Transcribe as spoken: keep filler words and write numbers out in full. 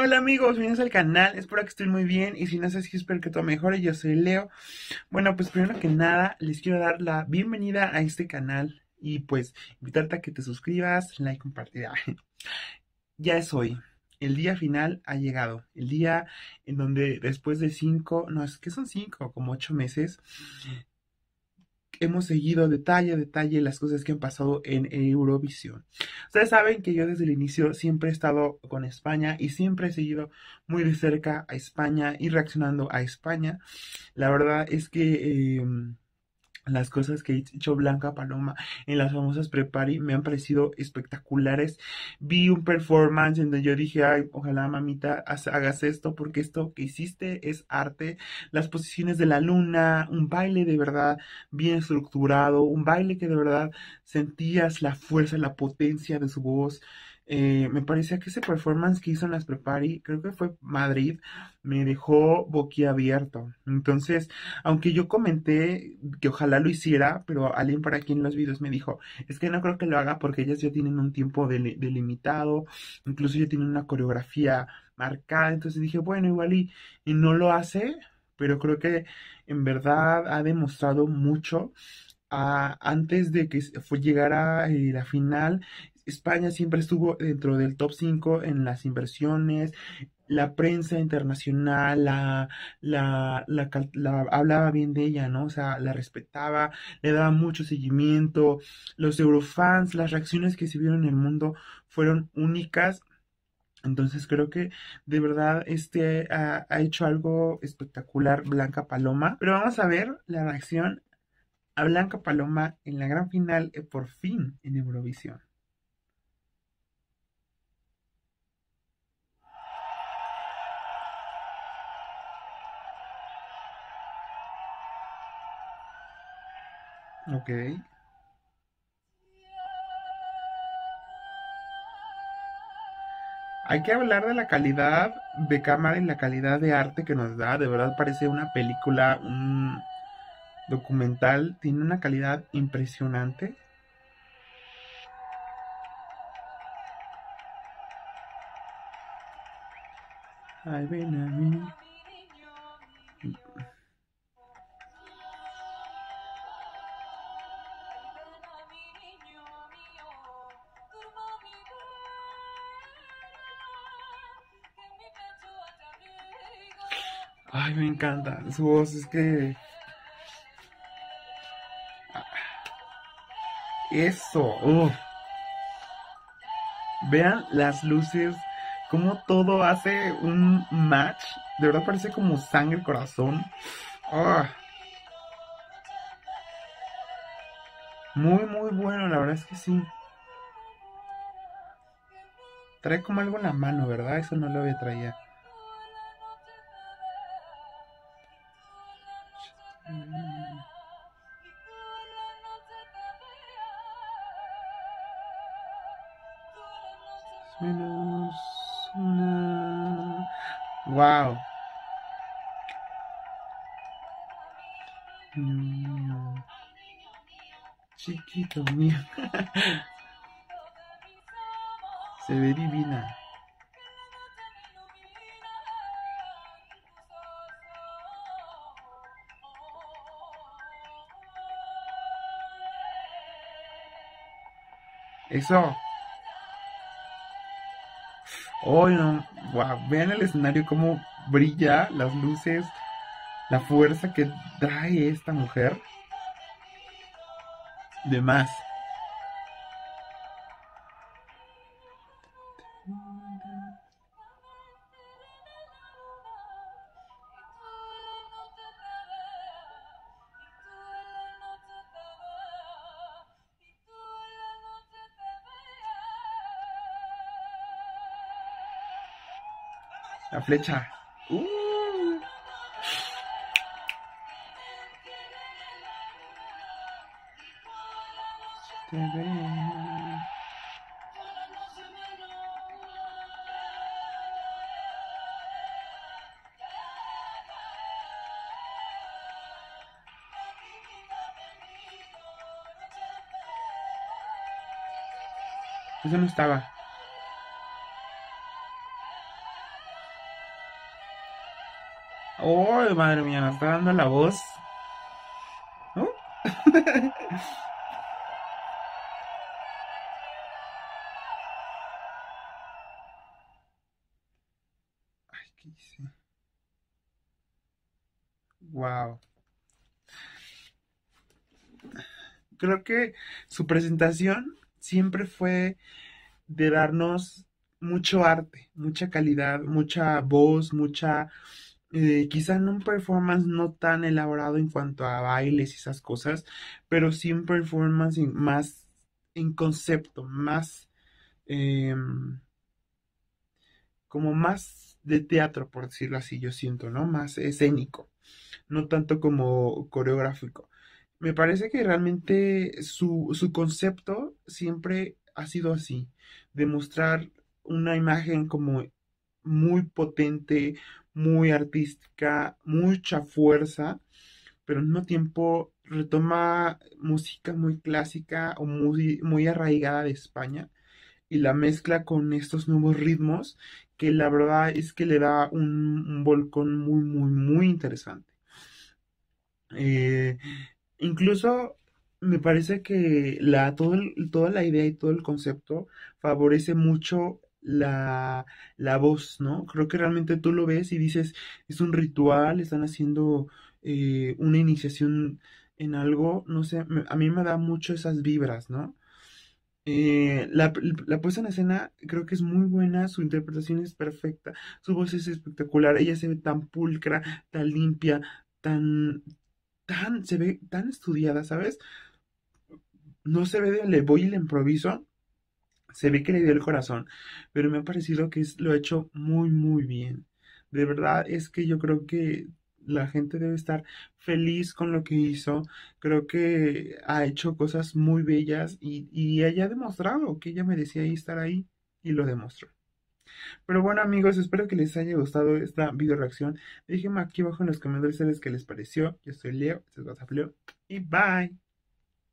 Hola amigos, bienvenidos al canal, espero que estén muy bien y si no es así espero que todo mejore, yo soy Leo. Bueno, pues primero que nada les quiero dar la bienvenida a este canal y pues invitarte a que te suscribas, like, compartir. Ya es hoy, el día final ha llegado, el día en donde después de cinco, no es que son cinco, como ocho meses, hemos seguido detalle a detalle las cosas que han pasado en Eurovisión. Ustedes saben que yo desde el inicio siempre he estado con España y siempre he seguido muy de cerca a España y reaccionando a España. La verdad es que eh, las cosas que ha hecho Blanca Paloma en las famosas Prepari me han parecido espectaculares. Vi un performance en donde yo dije, ay, ojalá mamita hagas esto porque esto que hiciste es arte. Las posiciones de la luna, un baile de verdad bien estructurado, un baile que de verdad sentías la fuerza, la potencia de su voz. Eh, me parecía que ese performance que hizo en las Prepari, creo que fue Madrid, me dejó boquiabierto. Entonces, aunque yo comenté que ojalá lo hiciera, pero alguien por aquí en los videos me dijo, es que no creo que lo haga porque ellas ya tienen un tiempo del- delimitado, incluso ya tienen una coreografía marcada, entonces dije, bueno, igual y, y no lo hace, pero creo que en verdad ha demostrado mucho. Ah, antes de que fue llegara eh, la final, España siempre estuvo dentro del top cinco en las inversiones, la prensa internacional la, la, la, cal- la hablaba bien de ella, ¿no? O sea, la respetaba, le daba mucho seguimiento. Los Eurofans, las reacciones que se vieron en el mundo fueron únicas. Entonces creo que de verdad este ha, ha hecho algo espectacular Blanca Paloma. Pero vamos a ver la reacción a Blanca Paloma en la gran final, eh, por fin en Eurovisión. Ok. Hay que hablar de la calidad de cámara y la calidad de arte que nos da. De verdad parece una película, un documental. Tiene una calidad impresionante. Ay, ven a mí. Ay, me encanta. Su voz es que... Eso. Uf. Vean las luces. Cómo todo hace un match. De verdad parece como sangre, corazón. Ah, muy, muy bueno. La verdad es que sí. Trae como algo en la mano, ¿verdad? Eso no lo había traído. Menos una... Wow. Niño, chiquito mío. Se ve divina. Eso. Oh, no. Wow. Vean el escenario cómo brilla, las luces, la fuerza que trae esta mujer. De más. La flecha. Uh, te veo. Eso no estaba. Oh, madre mía, nos está dando la voz. ¿No? Ay, ¿qué dice? Wow. Creo que su presentación siempre fue de darnos mucho arte, mucha calidad, mucha voz, mucha, eh, quizá no un performance no tan elaborado en cuanto a bailes y esas cosas, pero sí un performance en- más en concepto, más em, como más de teatro, por decirlo así, yo siento, ¿no? Más escénico, no tanto como coreográfico. Me parece que realmente su, su concepto siempre ha sido así, demostrar una imagen como muy potente, muy artística, mucha fuerza, pero al mismo tiempo retoma música muy clásica o muy, muy arraigada de España y la mezcla con estos nuevos ritmos que la verdad es que le da un, un volcón muy, muy, muy interesante. Eh, Incluso me parece que la, todo el- toda la idea y todo el concepto favorece mucho la, la voz, ¿no? Creo que realmente tú lo ves y dices, es un ritual, están haciendo eh, una iniciación en algo, no sé, me- a mí me da mucho esas vibras, ¿no? Eh, la, la puesta en escena creo que es muy buena, su interpretación es perfecta, su voz es espectacular, ella se ve tan pulcra, tan limpia, tan, tan, se ve tan estudiada, ¿sabes? No se ve de le voy y le improviso, se ve que le dio el corazón, pero me ha parecido que es, lo ha hecho muy, muy bien. De verdad es que yo creo que la gente debe estar feliz con lo que hizo. Creo que ha hecho cosas muy bellas y, y ella ha demostrado que ella merecía estar ahí y lo demostró. Pero bueno amigos, espero que les haya gustado esta video reacción. Déjenme aquí abajo en los comentarios qué les pareció. Yo soy Leo, este es WhatsApp Leo y bye.